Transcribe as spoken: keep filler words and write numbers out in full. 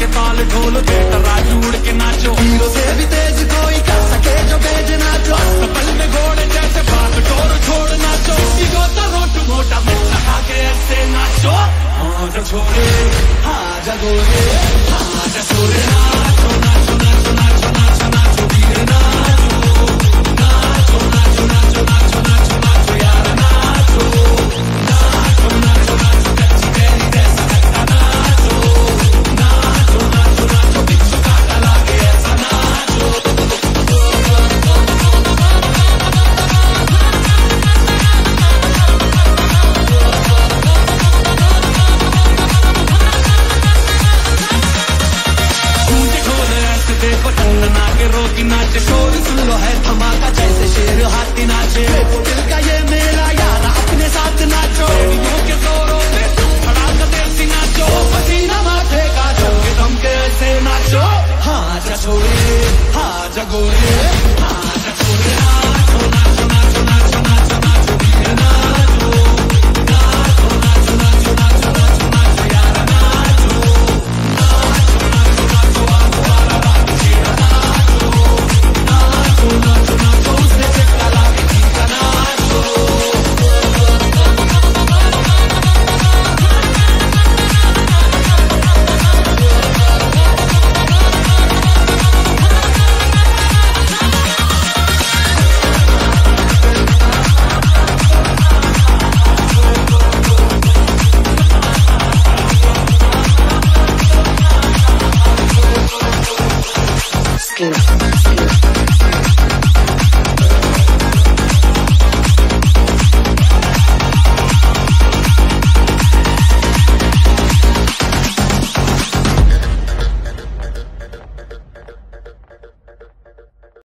ताल ढोल के तराजू उड़ के नाचो, हीरो से भी तेज कोई कर सके जो बेज नाचो, पल में घोड़े जैसे बात डोर छोड़ नाचो, ईगो तो रोट मोटा मिल लगा के ऐसे नाचो, हाँ जा छोरे हाँ जा गोरे।